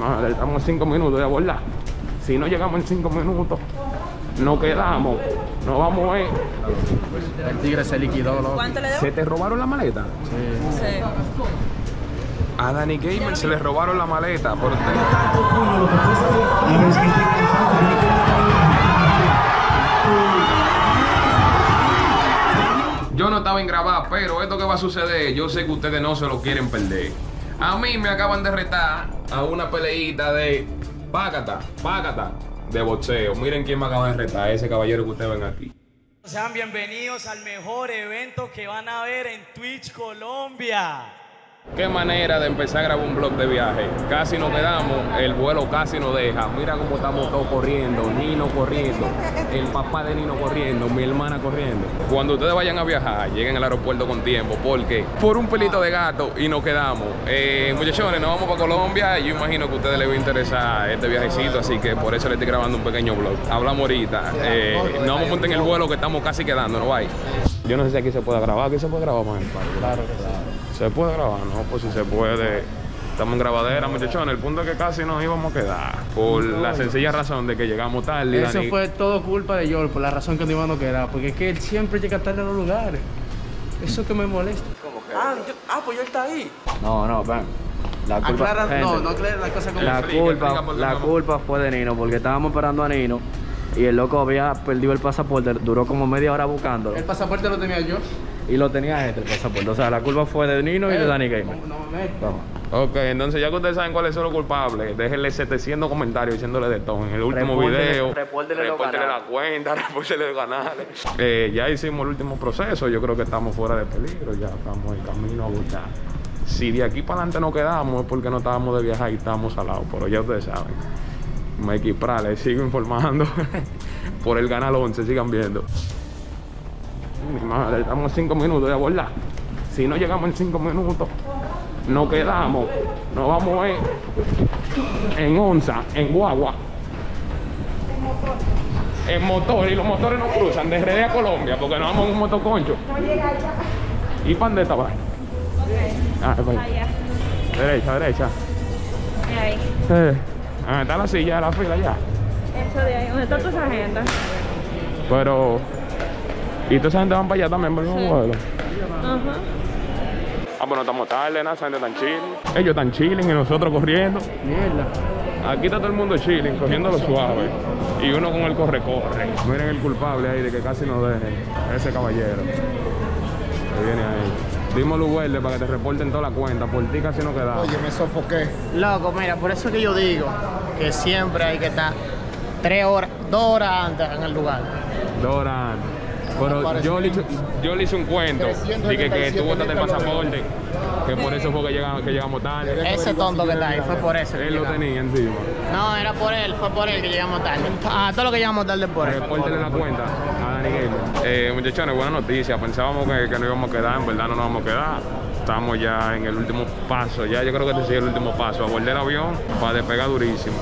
Madre, estamos en 5 minutos de abordar. Si no llegamos en 5 minutos, nos quedamos. Nos vamos a ver. El tigre se liquidó, loco. ¿Cuánto le debo? ¿Se te robaron la maleta? Sí. A Danny Gamer se le robaron la maleta por Yo no estaba en grabar, pero esto que va a suceder, yo sé que ustedes no se lo quieren perder. A mí me acaban de retar a una peleita de págata, de boxeo. Miren quién me acaba de retar, ese caballero que ustedes ven aquí. Sean bienvenidos al mejor evento que van a ver en Twitch Colombia. Qué manera de empezar a grabar un vlog de viaje. Casi nos quedamos, el vuelo casi nos deja. Mira cómo estamos todos corriendo, Nino corriendo, el papá de Nino corriendo, mi hermana corriendo. Cuando ustedes vayan a viajar, lleguen al aeropuerto con tiempo, porque por un pelito de gato y nos quedamos. Muchachones, nos vamos para Colombia. Yo imagino que a ustedes les va a interesar este viajecito, así que por eso les estoy grabando un pequeño vlog. Hablamos ahorita. No vamos a montar en el vuelo que estamos casi quedando, ¿no? Bye. Yo no sé si aquí se puede grabar. ¿Aquí se puede grabar, man? Claro que sí. ¿Se puede grabar? No, pues si se puede. Estamos en grabadera, muchachones. El punto es que casi nos íbamos a quedar. Por la sencilla razón de que llegamos tarde. Eso fue todo culpa de George, por la razón que no íbamos a quedar. Porque es que él siempre llega tarde a los lugares. Eso que me molesta. ¿Cómo que? Pues George está ahí. No, ven. La culpa, Aclara, gente, no aclara la cosa como la culpa fue de Nino, porque estábamos esperando a Nino y el loco había perdido el pasaporte, duró como media hora buscándolo. El pasaporte lo tenía yo. Y lo tenía el pasaporte. O sea, la culpa fue de Nino y de Danny Gamer. No me meto. Vamos. Ok, entonces ya que ustedes saben cuáles son los culpables, déjenle 700 comentarios diciéndole de todo. En el último video, repórtenle la cuenta, repórtenle los canales. Ya hicimos el último proceso, yo creo que estamos fuera de peligro, ya estamos en camino a buscar. Si de aquí para adelante no quedamos es porque no estábamos de viaje y estamos al lado, pero ya ustedes saben. Mikey Prat, les sigo informando por el canal 11, sigan viendo. Mi madre, estamos en 5 minutos de abordar. Si no llegamos en 5 minutos, nos quedamos. Nos vamos a ver en onza, en guagua, en motor. Y los motores no cruzan de RD a Colombia porque nos vamos en un motoconcho. ¿Y para dónde estaba? Allá. Derecha. Ahí. Está la silla de la fila ya. Eso de ahí. ¿Dónde está toda esa gente? Pero... ¿Y toda esa gente van para allá también por el mismo vuelo? Ajá. Pues no estamos tarde, nada, esa gente tan chilling. Ellos están chilling y nosotros corriendo. Mierda. Aquí está todo el mundo chilling, cogiéndolo suave. Y uno con el corre. Miren el culpable ahí de que casi nos dejen. Ese caballero. Que viene ahí. Dimos luz verde para que te reporten toda la cuenta. Por ti casi no quedamos. Oye, me sofoqué. Loco, mira, por eso es que yo digo que siempre hay que estar 2 horas antes en el lugar. 2 horas antes. Pero yo le hice un cuento de que tú botaste el pasaporte, que por eso fue que llegamos tarde. Ese tonto que está ahí, fue por eso. Él lo tenía encima. No, era por él, fue por él que llegamos tarde. Todo lo que llegamos tarde es por él. Repórtenle la cuenta a Danny Gamer. Muchachones, buena noticia. Pensábamos que no íbamos a quedar, en verdad no nos vamos a quedar. Estamos ya en el último paso, ya yo creo que este sigue el último paso. Abordar el avión para despegar durísimo.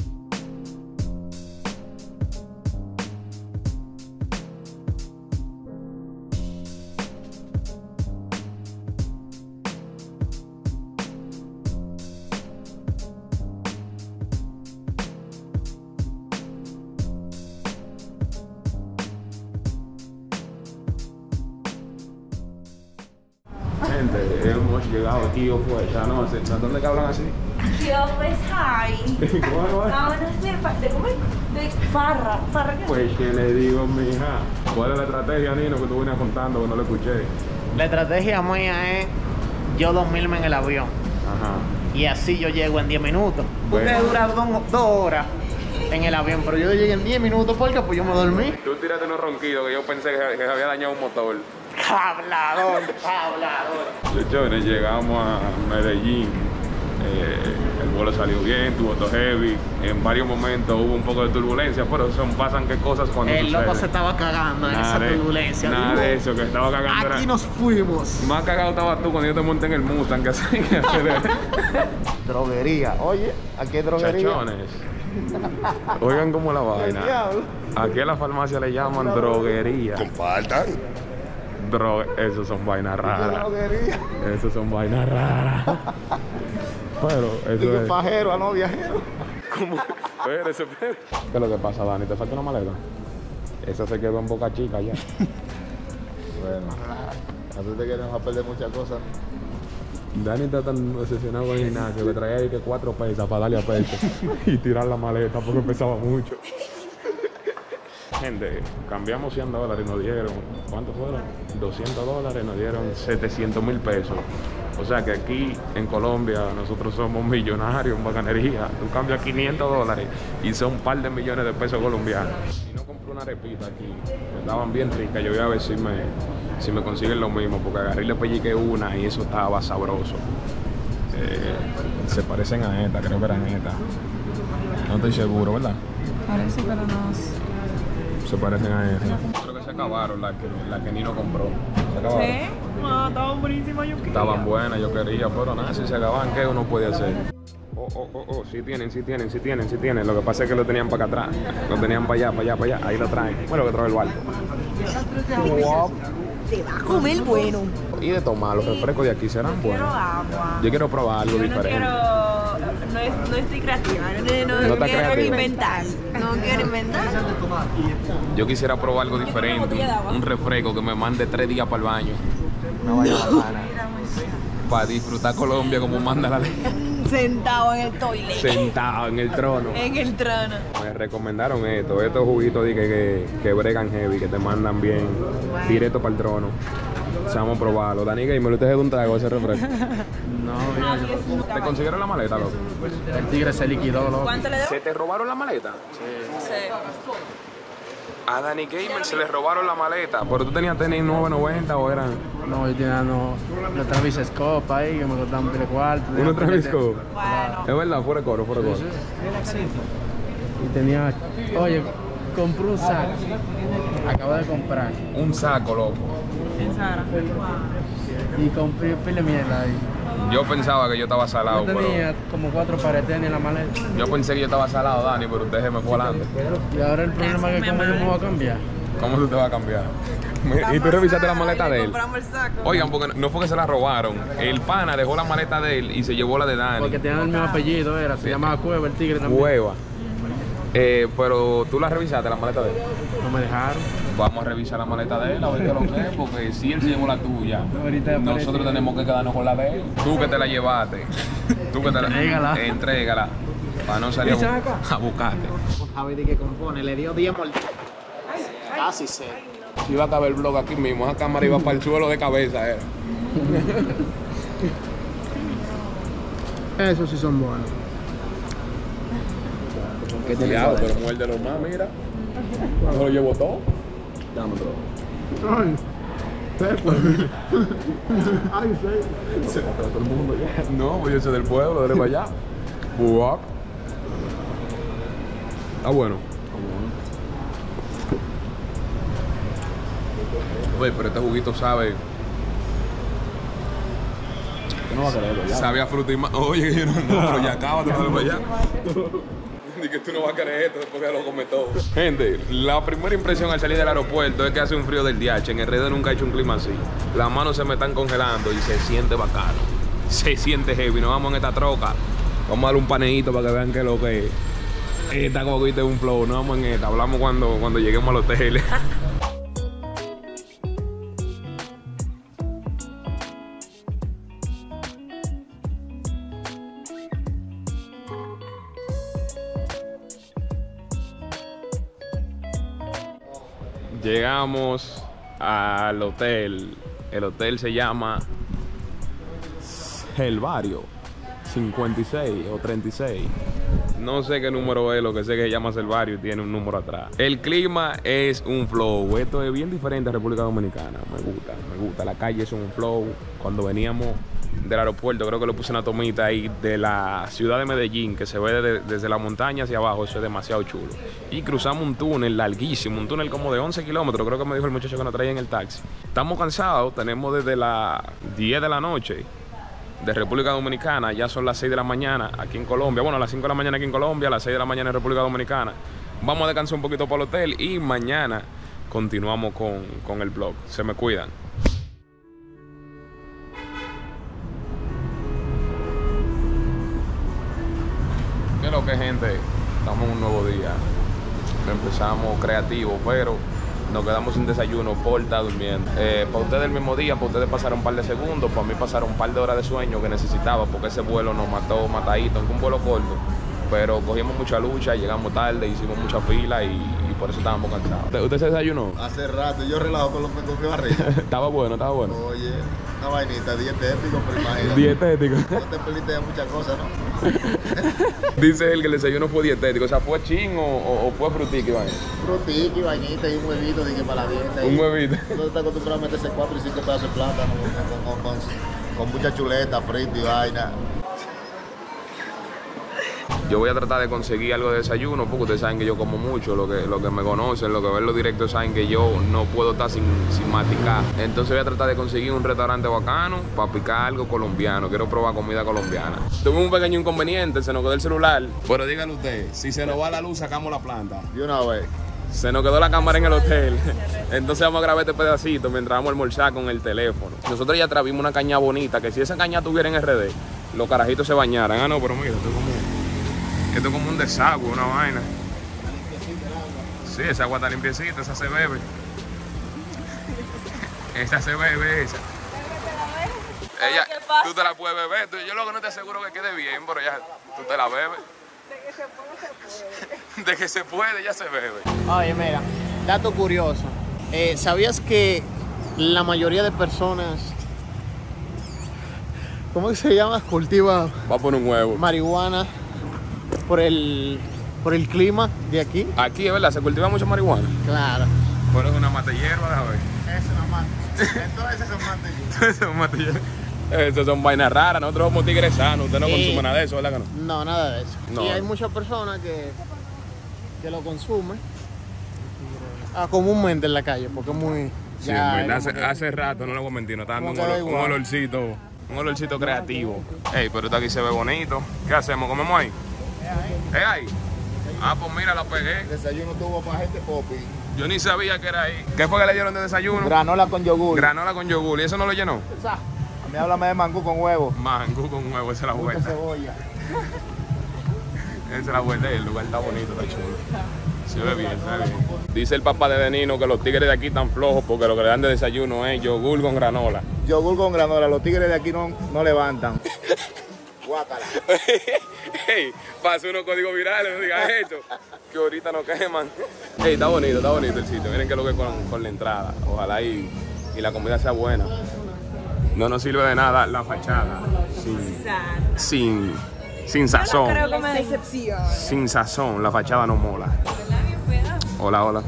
Gente, hemos llegado aquí, pues, ya no sé, ¿dónde que hablan así? Yo pues hi. Ahora de comer de farra ¿qué? Pues que le digo, mija, ¿cuál es la estrategia, Nino, que tú venías contando que no lo escuché? La estrategia mía es yo dormirme en el avión. Ajá. Y así yo llego en 10 minutos. Bueno. Ustedes duraron 2 horas en el avión, pero yo llegué en 10 minutos porque pues yo me dormí. Tú tiraste unos ronquidos que yo pensé que había dañado un motor. Hablador. Muchachones, llegamos a Medellín. El vuelo salió bien, tuvo todo heavy. En varios momentos hubo un poco de turbulencia, pero pasan que cosas cuando El loco se sucede. estaba cagando en esa turbulencia. Nada de eso, que estaba cagando. Aquí nos fuimos. Más cagado estabas tú cuando yo te monté en el Mustang, que hacer. Droguería. Oye, aquí hay droguería. Chachones. Oigan cómo la vaina. Aquí a la farmacia le llaman droguería. Compartan. Esos son vainas raras. Droguería. Esos son vainas raras. Pero eso Digo, es... pajero, no viajero. ¿Cómo? Espérese. ¿Qué es lo que pasa, Dani? ¿Te falta una maleta? Esa se quedó en Boca Chica ya. Bueno, a ti te queremos a perder muchas cosas. Dani está tan obsesionado con el gimnasio que traía ahí que 4 pesas para darle a pecho y tirar la maleta porque pesaba mucho. Gente, cambiamos $100 y nos dieron, ¿cuánto fueron? $200, nos dieron 700,000 pesos. O sea que aquí en Colombia nosotros somos millonarios en bacanería. Tú cambias $500 y son un par de millones de pesos colombianos. Y no compré una arepita aquí, estaban bien ricas. Yo voy a ver si me consiguen lo mismo, porque agarré y le pelliqué una y eso estaba sabroso. Se parecen a esta, creo que eran estas. No estoy seguro, ¿verdad? Parece, pero no. Se parecen a esa. Creo que se acabaron las que Nino compró. Se acabaron. ¿Sí? Ah, estaban buenísimas, yo quería. Estaban buenas, yo quería, pero nada, si se acaban, ¿qué uno puede hacer? Sí tienen. Lo que pasa es que lo tenían para acá atrás. Lo tenían para allá. Ahí lo traen. Bueno, que trae el barco. Te va a comer bueno. Y de tomar, los refrescos de aquí serán Quiero buenos. agua. Yo quiero probar algo Yo no diferente. quiero... No estoy creativa. No está quiero creativa. inventar. No quiero inventar. Yo quisiera probar algo diferente. Un refresco que me mande 3 días para el baño. No vaya a bajar. Para disfrutar Colombia como manda la ley. Sentado en el toilet. Sentado en el trono. En el trono. Me recomendaron estos juguitos que bregan heavy, que te mandan bien directo para el trono. O sea, vamos a probarlo. Dani Gamer, ¿usted es de un trago ese refresco? No, mira, ¿Te consiguieron la maleta, loco? el tigre se liquidó, loco. ¿Cuánto le debo? ¿Se te robaron la maleta? Sí. A Dani Gamer se le robaron la maleta. ¿Pero tú tenías tenis 9.90 o eran...? No, yo tenía los Travis Scott ahí que me costaban pile cuarto. ¿Uno Travis Scott? Bueno. Es verdad, fuera de coro. Y tenía, oye, compré un saco. Acabo de comprar. Un saco, loco. En Sara. Y compré pile mierda ahí. Yo pensaba que yo estaba salado, Yo pero... tenía como 4 pares de tenis en la maleta. Yo pensé que yo estaba salado, Dani, pero usted se me fue adelante. Y ahora el problema es que como yo me voy a cambiar. ¿Cómo tú te vas a cambiar? ¿Y tú revisaste la maleta de él? Compramos el saco. Oigan, porque no fue que se la robaron. El pana dejó la maleta de él y se llevó la de Dani. Porque tenían el mismo apellido, se llamaba Cueva, el tigre también. Cueva. Pero tú la revisaste, la maleta de él. No me dejaron. Vamos a revisar la maleta de él, a ver qué lo que es, porque si él se llevó la tuya, Ahorita nosotros aparece. tenemos que quedarnos con la de él. Tú que te la llevaste, tú que te Entrégala. entrégala, para no salir ¿Esa acá? a buscarte. Javi de que compone, le dio 10 mordidas. Casi sé. Si iba a caber el blog aquí mismo, esa cámara iba para el suelo de cabeza, era. Esos sí son buenos. ¿Qué te pero muérdelo más, mira. ¿No lo llevo todo? Dame, bro. Ay, ay, Se lo todo el mundo ya. No, pues yo soy del pueblo, dale para allá. Fuck. Está bueno. Oye, pero este juguito sabe. Tú no vas a quererlo ya. Sabe a fruta y más. Oye, yo no, pero ya acaba de darle para allá. Ni que tú no vas a querer esto después que lo comes todo. Gente, la primera impresión al salir del aeropuerto es que hace un frío del DH. En el RD nunca he hecho un clima así. Las manos se me están congelando y se siente bacano. Se siente heavy. Nos vamos en esta troca. Vamos a darle un paneíto para que vean que es lo que es. Esta coquita es un flow. Nos vamos en esta. Hablamos cuando lleguemos al hotel. Llegamos al hotel. El hotel se llama El Barrio 56 o 36. No sé qué número es, lo que sé que se llama El Barrio y tiene un número atrás. El clima es un flow. Esto es bien diferente a República Dominicana. Me gusta. La calle es un flow. Cuando veníamos del aeropuerto, creo que le puse una tomita ahí de la ciudad de Medellín, que se ve desde la montaña hacia abajo. Eso es demasiado chulo. Y cruzamos un túnel larguísimo, un túnel como de 11 kilómetros, creo que me dijo el muchacho que nos traía en el taxi. Estamos cansados, tenemos desde las 10 de la noche de República Dominicana, ya son las 6 de la mañana aquí en Colombia. Bueno, a las 5 de la mañana aquí en Colombia, a las 6 de la mañana en República Dominicana. Vamos a descansar un poquito para el hotel y mañana continuamos con el vlog. Se me cuidan. ¿Qué lo que, gente? Estamos en un nuevo día. Empezamos creativos, pero nos quedamos sin desayuno por estar durmiendo. Para ustedes el mismo día, para ustedes pasaron un par de segundos, para mí pasaron un par de horas de sueño que necesitaba, porque ese vuelo nos mató matadito, aunque un vuelo corto. Pero cogimos mucha lucha, llegamos tarde, hicimos mucha fila y por eso estábamos cansados. ¿Usted se desayunó? Hace rato, yo relajo con lo que cogió arriba. Estaba bueno, estaba bueno. Oye, una vainita dietético, pero imagínate. Dietético. No te perdiste de muchas cosas, ¿no? Dice él que el desayuno fue dietético, o sea, ¿fue chin o fue frutiki, vaina? Frutiki, vainita y un huevito dije, para la dieta. Un huevito. Tú estás acostumbrado a meterse 4 y 5 pedazos de plátano con mucha chuleta, frita y vaina. Yo voy a tratar de conseguir algo de desayuno, porque ustedes saben que yo como mucho, lo que me conocen, lo que ven los directos saben que yo no puedo estar sin masticar. Entonces voy a tratar de conseguir un restaurante bacano para picar algo colombiano. Quiero probar comida colombiana. Tuve un pequeño inconveniente, se nos quedó el celular. Pero díganlo usted, si se nos va la luz, sacamos la planta. De una vez. Se nos quedó la cámara en el hotel. Entonces vamos a grabar este pedacito mientras vamos a almorzar con el teléfono. Nosotros ya trajimos una caña bonita, que si esa caña tuviera en RD, los carajitos se bañaran. Ah, no, pero mira, esto es como un desagüe, una vaina. Sí, esa agua está limpiecita, esa se bebe. Esa se bebe, esa. Ella, tú te la puedes beber. Yo lo que no te aseguro que quede bien, pero ya tú te la bebes. De que se puede. De que se puede, ya se bebe. Oye, mira, dato curioso. ¿Sabías que la mayoría de personas, ¿cómo que se llama? Cultiva Va a poner un huevo. marihuana por el clima de aquí? Aquí, es verdad, se cultiva mucha marihuana. Claro. Pero es una mata hierba, déjame ver. Es una mata. Entonces son matas. Son mata hierba. Esas son vainas raras, nosotros somos tigres sanos, usted no consume nada de eso, ¿verdad que no? No, nada de eso. No. Y hay muchas personas que lo consumen comúnmente en la calle, porque es muy... Sí, en verdad, hace rato, no le voy a mentir, no está dando un olorcito creativo. Ey, pero esto aquí se ve bonito. ¿Qué hacemos? ¿Comemos ahí? Ahí. Ah, pues mira, la pegué. El desayuno tuvo para gente popi. Yo ni sabía que era ahí. ¿Qué fue que le dieron de desayuno? Granola con yogur. Granola con yogur. ¿Y eso no lo llenó? A mí háblame de mangú con huevo. Mangú con huevo, esa es la Mucha vuelta. cebolla. Esa es la vuelta. El lugar está bonito, está chulo. Se ve bien, se ve bien. Dice el papá de Denino que los tigres de aquí están flojos porque lo que le dan de desayuno es yogur con granola. Yogur con granola. Los tigres de aquí no levantan. Guácala. Hey, pasa unos códigos virales, no digas esto, que ahorita nos queman. Hey, está bonito el sitio. Miren que lo que con la entrada. Ojalá y la comida sea buena. No nos sirve de nada la fachada. Sin sazón. Yo no creo que me decepcione. Sin sazón, la fachada no mola. Hola, hola.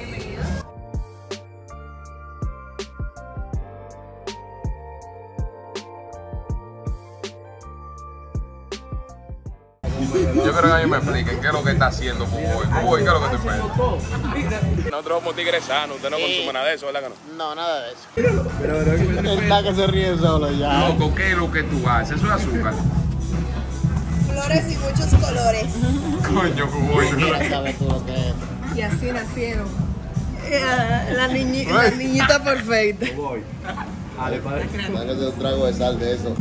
Yo creo que a mí me expliquen qué es lo que está haciendo Cuboy, qué es lo que te espera. Nosotros somos tigres sanos, usted no consume nada de eso, ¿verdad que no? No, nada de eso. Él está que se ríe solo ya. Loco, ¿qué es lo que tú haces? Eso es azúcar. Flores y muchos colores. Coño, Cuboy. Mira, sabes tú lo que es. Y así nacieron. La niñita perfecta. Dale un trago de sal de eso.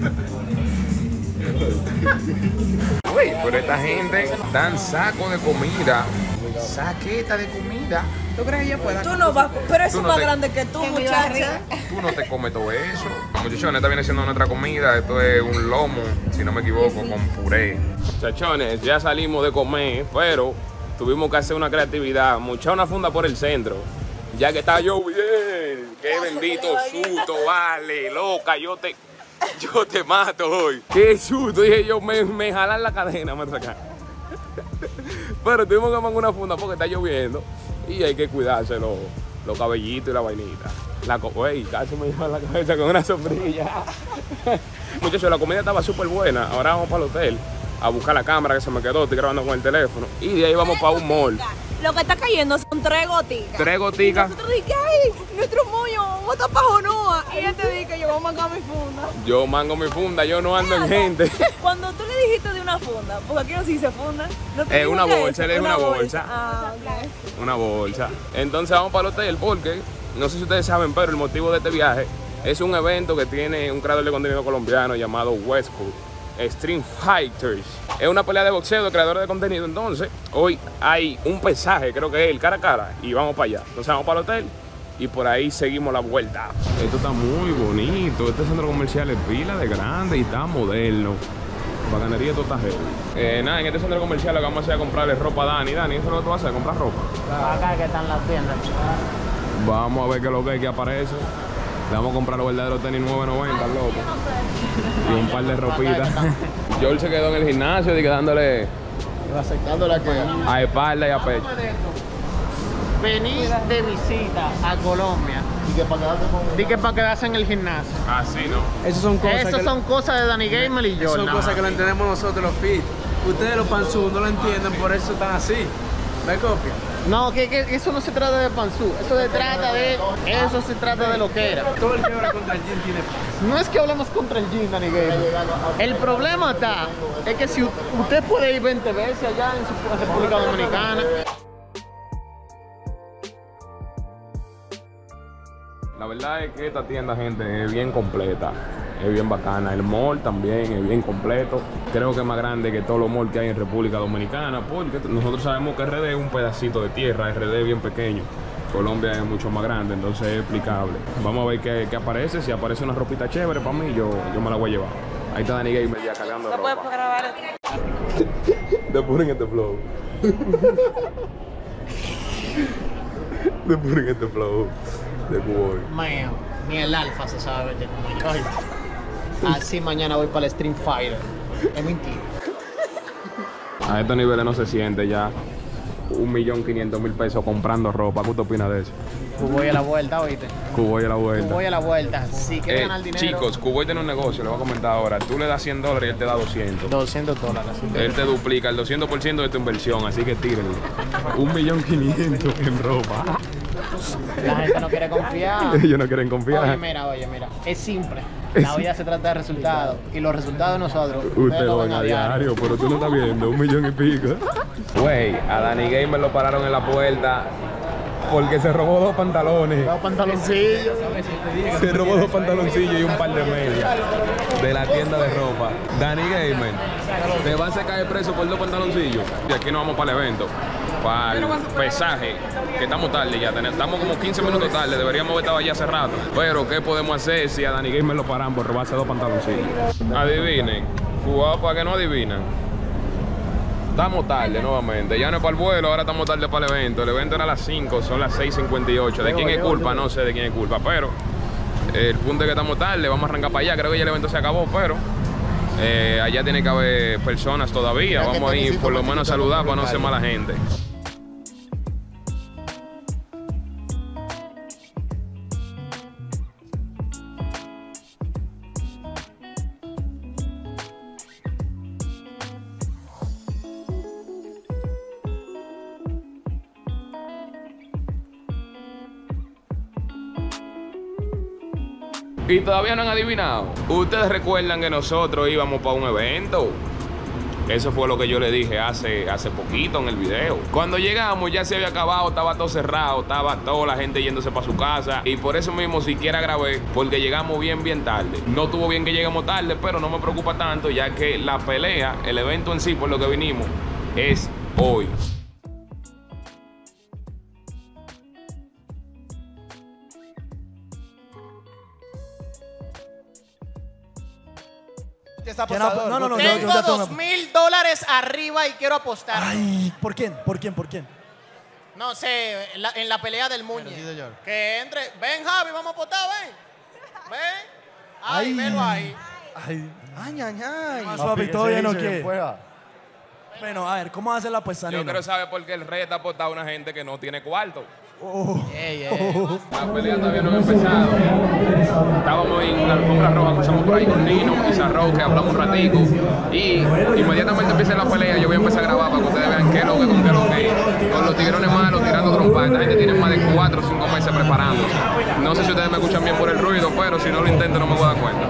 Uy, pero esta gente dan saco de comida. Saqueta de comida. ¿Tú crees que yo pueda? Tú no vas, pero eso Tú es no más te- grande que tú, muchacha. Tú no te comes todo eso. Muchachones, esta viene siendo nuestra comida. Esto es un lomo, si no me equivoco, con puré. Muchachones, ya salimos de comer, pero tuvimos que hacer una creatividad. Muchar una funda por el centro. Ya que está lloviendo. Qué bendito susto, vale, loca. Yo te mato hoy. Qué susto. Dije yo, me jalan la cadena, me sacan. Pero tuvimos que mandar una funda porque está lloviendo. Y hay que cuidarse los cabellitos y la vainita. Ey, casi me lleva la cabeza con una sombrilla. Muchachos, la comida estaba súper buena. Ahora vamos para el hotel a buscar la cámara que se me quedó. Estoy grabando con el teléfono. Y de ahí vamos para un mall. Lo que está cayendo son 3 goticas. 3 goticas. Nosotros dijimos, ay, nuestro moño, vamos a tapar Jonoa. Y ella te dice que yo voy a mangar mi funda. Yo mango mi funda, yo no ando en gente. Cuando tú le dijiste de una funda, porque aquí no se dice funda. ¿No te dijo Una qué bolsa, es? él es una bolsa. Ah, ok. Una bolsa. Entonces vamos para el hotel porque, no sé si ustedes saben, pero el motivo de este viaje es un evento que tiene un creador de contenido colombiano llamado Westcool. Stream Fighters. Es una pelea de boxeo de creadores de contenido. Entonces, hoy hay un pesaje, creo que es el cara a cara, y vamos para allá. Entonces vamos para el hotel y por ahí seguimos la vuelta. Esto está muy bonito. Este centro comercial es pila de grande y está moderno. Bacanería, todo está heavy. Nada, en este centro comercial lo que vamos a hacer es comprarle ropa a Dani. Dani, ¿eso es lo que tú vas a hacer? ¿Comprar ropa? Acá que están las tiendas. Vamos a ver qué es lo que aparece. Le vamos a comprar los verdaderos tenis 9.90, loco. Y un par de ropitas. Joel se quedó en el gimnasio dándole a espalda y a pecho. Vení de visita a Colombia. Y que para quedarse en el gimnasio. Así no. Esas son cosas, Esas son cosas de Danny Gamer y yo. son cosas que lo entendemos nosotros los fit. Ustedes los panzú no lo entienden, por eso están así. ¿Me copia? No, que eso no se trata de panzú. Eso se trata de lo que era. Todo el que habla contra el gym tiene paz. No es que hablemos contra el gym, Danny Gamer. El problema está es que si usted puede ir 20 veces allá en su República Dominicana. La verdad es que esta tienda, gente, es bien completa, es bien bacana. El mall también es bien completo. Creo que es más grande que todos los malls que hay en República Dominicana, porque nosotros sabemos que RD es un pedacito de tierra, RD es bien pequeño. Colombia es mucho más grande, entonces es explicable. Vamos a ver qué aparece. Si aparece una ropita chévere para mí, yo me la voy a llevar. Ahí está Danny Gamer ya cargando ropa. ¿No puedes grabar? They're putting it the flow. They're putting it the flow. The boy. Mío, ni el alfa se sabe vender como yo. Así mañana voy para el Stream Fighter. Es mentira. A estos niveles no se siente ya 1.500.000 pesos comprando ropa. ¿Qué te opinas de eso? Cuboy a la vuelta, oíste. Cuboy a la vuelta. Cuboy a la vuelta. Si quieres ganar dinero. Chicos, Cuboy tiene un negocio, le voy a comentar ahora. Tú le das $100 y él te da 200. $200. Él te duplica el 200% de tu inversión, así que tírenle. 1.500.000 en ropa. La gente no quiere confiar. Ellos no quieren confiar. Oye, mira. Es simple. La vida se trata de resultados. Y los resultados de nosotros. Usted lo ven a diario, pero tú no estás viendo 1 millón y pico. Güey, a Danny Gamer lo pararon en la puerta porque se robó 2 pantalones. 2 pantaloncillos. Se robó 2 pantaloncillos y un par de medias de la tienda de ropa. Danny Gamer, te vas a caer preso por 2 pantaloncillos. Y aquí nos vamos para el evento, para el pesaje, que estamos tarde ya. Estamos como 15 minutos tarde, deberíamos haber estado allá hace rato. Pero, ¿qué podemos hacer si a Danny Gamer lo paran por robarse 2 pantaloncillos? Adivinen, jugado para que no adivinan. Estamos tarde nuevamente, ya no es para el vuelo, ahora estamos tarde para el evento. El evento era a las 5, son las 6:58. ¿De quién es culpa? No sé de quién es culpa, pero el punto es que estamos tarde, vamos a arrancar para allá. Creo que ya el evento se acabó, pero allá tiene que haber personas todavía. Vamos a ir por lo menos a saludar para no ser mala gente. Y todavía no han adivinado. Ustedes recuerdan que nosotros íbamos para un evento. Eso fue lo que yo le dije hace poquito en el video. Cuando llegamos ya se había acabado, estaba todo cerrado, estaba toda la gente yéndose para su casa. Y por eso mismo siquiera grabé, porque llegamos bien tarde. No estuvo bien que llegamos tarde, pero no me preocupa tanto, ya que la pelea, el evento en sí, por lo que vinimos, es hoy. No. Tengo $2.000 arriba y quiero apostar. Ay, ¿por quién? No sé, en la pelea del Muñe. Que entre. Ven, Javi, vamos a apostar, ven. Ay, velo ahí. Ay. Más suave, todavía no quiere. Bueno, a ver, ¿cómo hace la apuesta? Yo quiero saber por qué el rey está apostado a una gente que no tiene cuarto. La pelea todavía no ha empezado. Estábamos en la alfombra roja, cruzamos por ahí con Nino y Sarro, que hablamos un ratico. Y inmediatamente empieza la pelea, yo voy a empezar a grabar para que ustedes vean qué es lo que es. Con los tigrones malos tirando trompas. Esta gente tiene más de 4 o 5 meses preparándose. No sé si ustedes me escuchan bien por el ruido, pero si no lo intento no me voy a dar cuenta.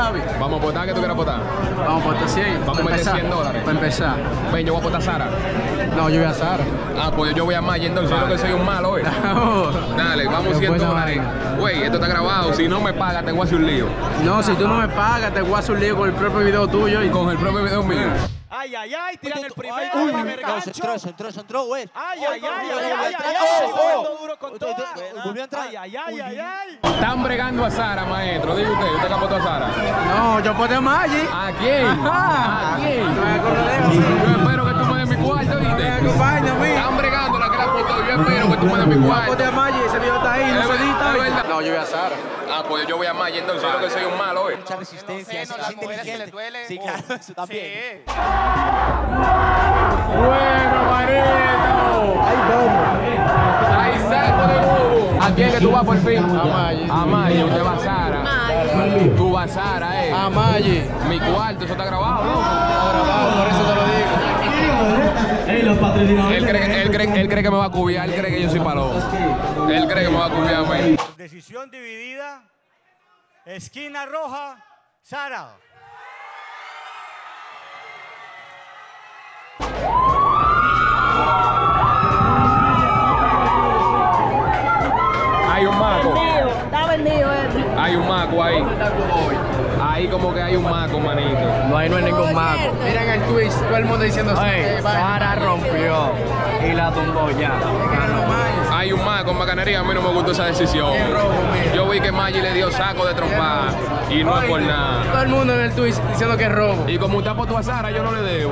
sabes. Vamos a apostar, ¿qué tú quieres apostar? Vamos a apostar 100. Vamos a meter $100. Para empezar. Ven, yo voy a apostar a Sara. No, yo voy a Sara. Ah, pues yo voy a Maggi, entonces yo creo que soy un malo, ¿eh? Dale, vamos $100. Güey, esto está grabado. Si no me pagas, te voy a hacer un lío. No, si tú no me pagas, te voy a hacer un lío con el propio video tuyo. Y con el propio video mío. Ay, ay, ay, tiran el primero. Entró, güey. Ay, ay, ay, ay, duro con todo. Volvió a entrar. Ay, ay, ay, ay, ay. Están bregando a Sara, maestro. Diga usted que apostó a Sara. No, yo aposté a Maggi. ¿A quién? Ajá. ¿A quién? Yo espero que tú me des mi cuarto, ¿viste? Están bregando la que la apostó. Yo espero que tú me des mi cuarto. Yo aposté a Maggi, ese video está ahí, no se edita. No, yo voy a Sara. Ah, pues yo voy a Maggi, entonces yo creo que soy un malo, ¿eh? Mucha resistencia, No, las mujeres que les duele. Sí, claro, eso también. Sí. Bueno, manito. Hay saco de nuevo. ¿A quién que tú vas por fin? A Maggi. A Maggi, usted va a Sara. Maggi. Tú vas a Sara, A Maggi. Mi cuarto, eso está grabado, ¿no? Por eso te lo digo. Él cree que me va a cubiar, él cree que yo soy palomo. Él cree que me va a cubiar, man. Decisión dividida. Esquina roja, Sara. Hay un maco. Está vendido él. Hay un maco ahí. Ahí como que hay un maco, manito. No, ahí no hay ningún maco. Miren el Twitch, todo el mundo diciendo Sara rompió y la tumbó ya. Hay un maco en bacanería, a mí no me gustó esa decisión. Yo vi que Maggi le dio saco de trompada y no es por nada. Todo el mundo en el Twitch diciendo que es robo. Y como usted apostó a Sara, yo no le debo.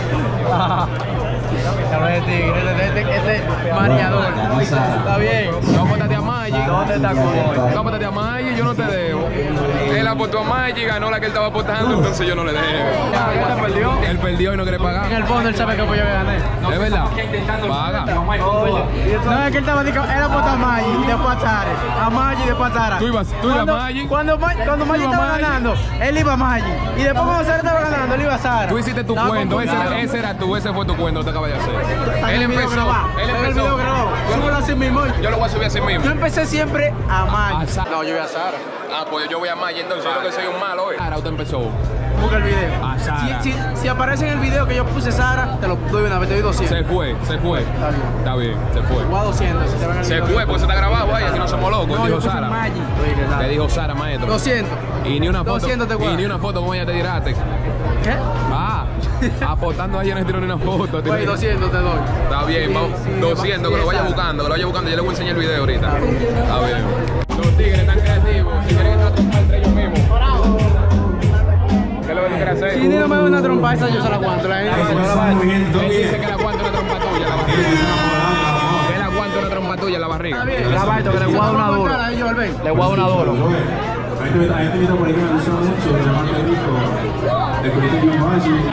Este mareador. Está bien. No apostaste a Maggi. ¿Dónde está Cuboy? No apostaste a Maggi, yo no te debo. Él apostó a Maggi, ganó la que él estaba apostando, entonces yo no le debo. ¿Él perdió? Él perdió y no quiere pagar. En el fondo él sabe que fue yo que gané. ¿Es verdad? Paga. No, es que él estaba diciendo, él apostó a Maggi y después a Sara. A Maggi y después a Sara. Tú ibas a Maggi. Cuando Maggi estaba ganando, él iba a Maggi. Y después cuando Sara estaba ganando, él iba a Sara. Tú hiciste tu cuento, ese era tú, ese fue tu cuento, no te acabas de hacer. Él empezó. El video grabado. Súbelo así mismo. Yo lo voy a subir así mismo. Yo empecé siempre a Maggi. No, yo voy a Sara. Ah, pues yo voy a Maggi, entonces yo creo que soy un malo, ¿eh? Sara, usted empezó. Busca el video. A Sara. Si aparece en el video que yo puse Sara, te lo doy una vez, te doy 200. Se fue. Está bien, se fue. O a 200. Si te ven el Se video. fue, porque se está grabado ahí, aquí no somos locos. No, Dijo yo puse Sara. Maggi. Te dijo Sara, maestro. 200. Y ni una foto. 200 te Y ni una foto como ella te tiraste. ¿Qué? Ah, apostando ayer no se tiró ni una foto. Pues 200 te doy. Está bien, vamos. 200, que lo vaya buscando, Yo le voy a enseñar el video ahorita. Está bien. Los tigres están creativos. Si quieren entrar a trompar entre ellos mismos. ¿Qué es lo que tú quieres hacer? Si no me da una trompa esa, yo se la aguanto. Él dice que le aguanta una trompa tuya en la barriga. Que él aguanta una trompa tuya en la barriga. Graba esto que le voy a dar una duro. Le voy a dar una duro. A este video por ahí que me gustó mucho, de la marca de disco, de Curitiba Maggi.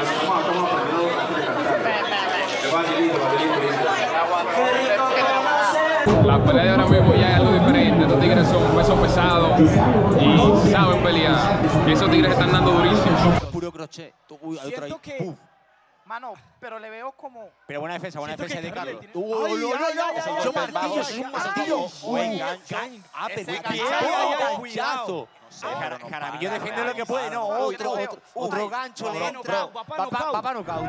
La pelea de ahora mismo ya es algo diferente. Estos tigres son pesos pesados y saben pelear. Y esos tigres están dando durísimo. Puro crochet. Siento que... Mano, pero le veo como... Pero buena defensa de Carlos. Son martillos, un martillo. Cuidado. Jaramillo defiende lo que puede. No, otro gancho le entra. Papá nocaut.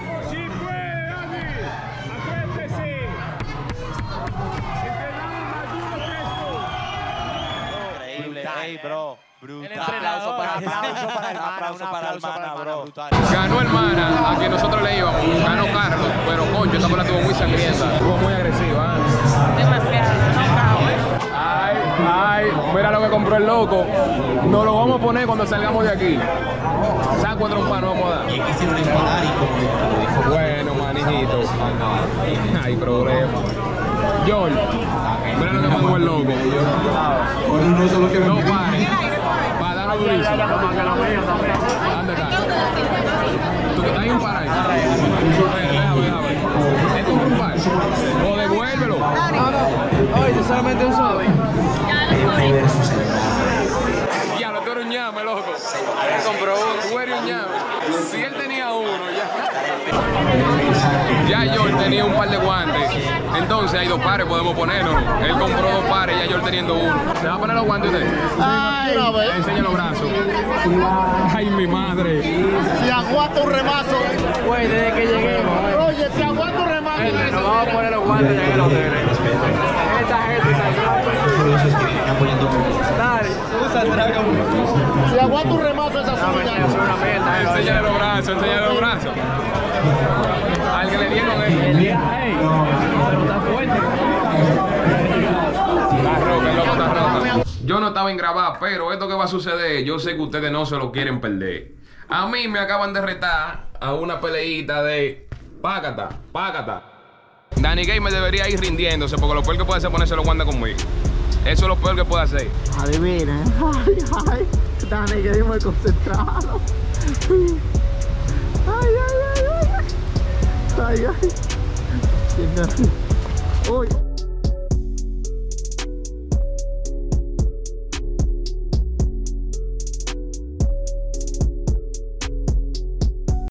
Increíble, hey, bro. Brutal. Aplauso para el Mana, bro. Ganó el Mana, a quien nosotros le íbamos. Ganó Carlos, pero concho, esta bola estuvo muy sangrienta. Estuvo muy agresiva. Demasiado. Ay, mira lo que compró el loco. Nos lo vamos a poner cuando salgamos de aquí. Saco de trompa, no vamos a dar. Bueno, manijito. Hay problema. George, mira lo que mandó el loco. No pare. Para darlo durísimo. ¿Dónde está? ¿Tú hay un par ahí? Déjame. ¿Es un par? O devuélvelo. Oye, solamente un solo. Ya, tú eres un ñame, loco. Él compró uno. Tú eres un ñame. Si él tenía uno, ya. Ya George tenía un par de guantes. Entonces hay 2 pares, podemos ponernos. Él compró 2 pares, ya George teniendo uno. ¿Se va a poner los guantes usted? Ay, Enseña los brazos. Ay, mi madre. Si aguanta un remazo. Güey, desde que lleguemos. Oye, si aguanta un remazo. Nos vamos a poner los guantes ya en el hotel. Esta gente dale, Si aguanta un remazo esa suya. Enséñale los brazos, enséñale los brazos. Al que le dieron el pero está fuerte. Está roca, el loco está roca. Yo no estaba en grabar, pero esto que va a suceder, yo sé que ustedes no se lo quieren perder. A mí me acaban de retar a una peleita de págata, págata. Danny Gamer debería ir rindiéndose, porque lo peor que puede hacer es ponerse los guantes conmigo. Eso es lo peor que puede hacer. Adivinen. Ay, ay. Danny Gamer concentrado. Ay, ay, ay, ay. Ay, ay. Uy.